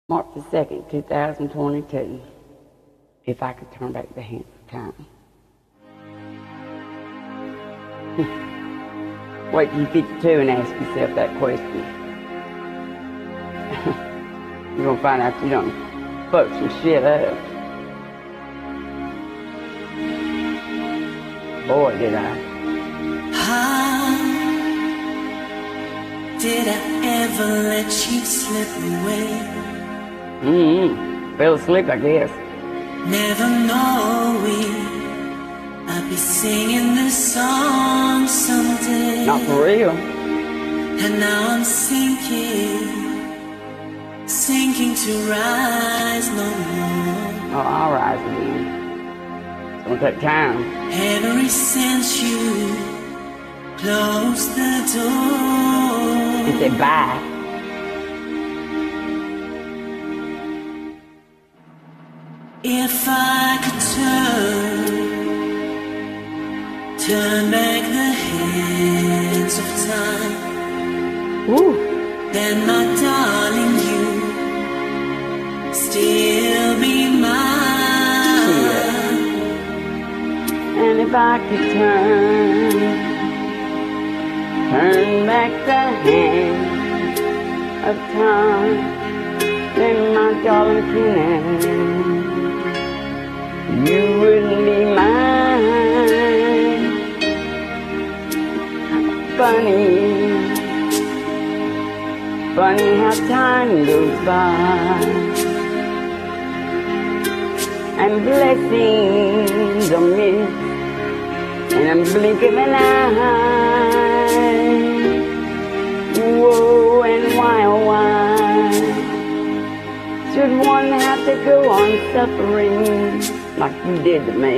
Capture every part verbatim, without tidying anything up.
March the second, two thousand twenty-two. If I could turn back the hands of time. Wait till you're fifty-two and ask yourself that question. You're gonna find out you done fucked some shit up. Boy, did I. How did I ever let you slip away? Mm-hmm. Fell asleep, I guess. Never knowing I'd be singing this song someday. Not for real. And now I'm sinking, sinking to rise no more. Oh, I'll rise again. It's gonna take time. Ever since you closed the door. He said bye. If I could turn, turn back the hands of time, Ooh. then my darling, you still be mine. Yeah. And if I could turn, turn back the hands of time, then my darling Kenny, you wouldn't be mine. Funny, funny how time goes by, and blessings are missed in a blink of an eye. Whoa, and why, oh why should one have to go on suffering like you did to me?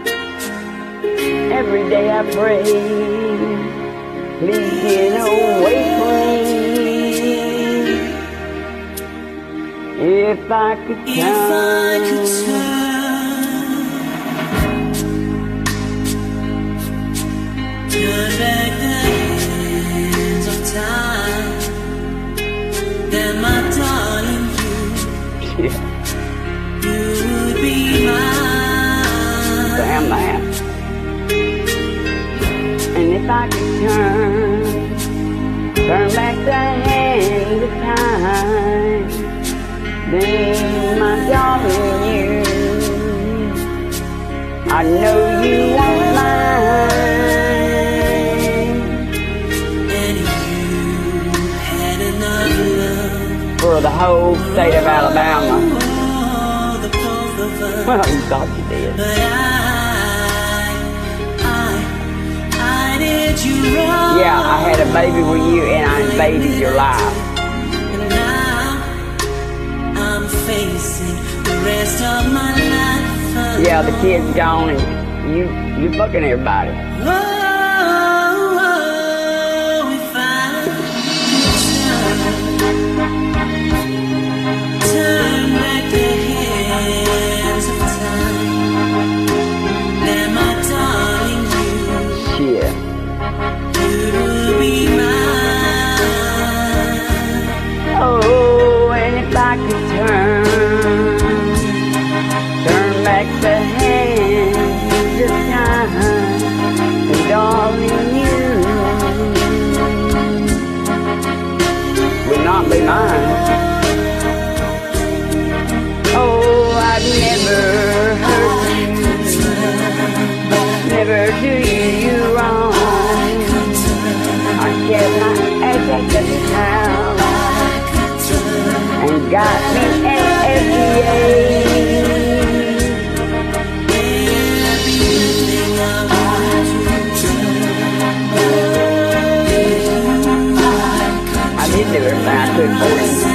Every day I pray, please get away from me. If I could turn, if I could turn, turn back the hands of time, then my darling, you, yeah. you would be mine. Damn that. And if I could turn, turn back the hands of time, then my darling, you, I know you won't mind. And you had another love For the whole state of Alabama. for the both of us. Well, you thought you did. But I, I, I did you wrong. Yeah, I had a baby with you and I invaded your life. And now I'm facing the rest of my life alone. Yeah, the kid's gone and you, you fucking everybody. Oh, oh, if I could turn, turn back the hands of time, then my darling, you, Shit. you would be mine. Oh, and if I could turn, turn back the hands of time, and darling, you would not be mine. Oh, I'd never hurt you, never do you wrong. I kept my ass at the house and got me an F D A. I did do everything I could for him.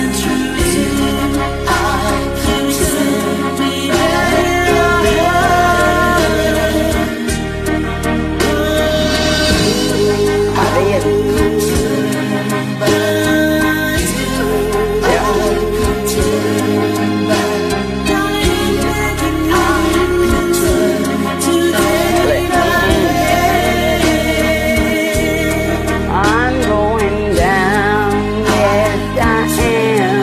I'm going down, yes I am.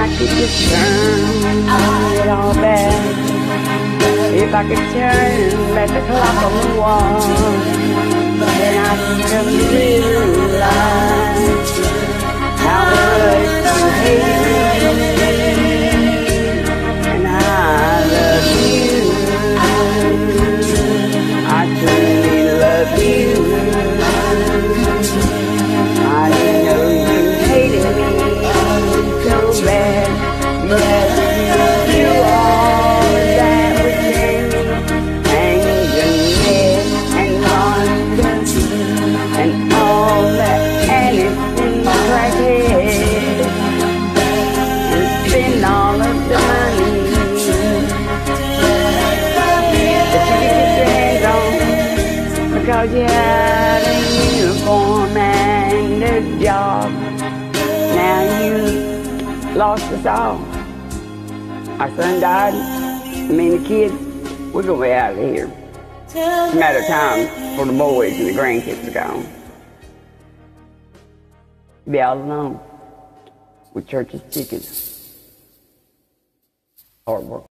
I could just turn it all back, if I could turn back the clock on the wall, then I could come to realize how much you hate me, and I love you. I truly love you. I know you hated me so bad. You had to do all that was in anger and monsters and all that innocent crackhead, and spend all of the money because you had a uniform and a job. Now you lost us all. Our son died. Me and the kids, we're gonna be out of here. It's a matter of time for the boys and the grandkids are gone. Be all alone with church's tickets. Hard work.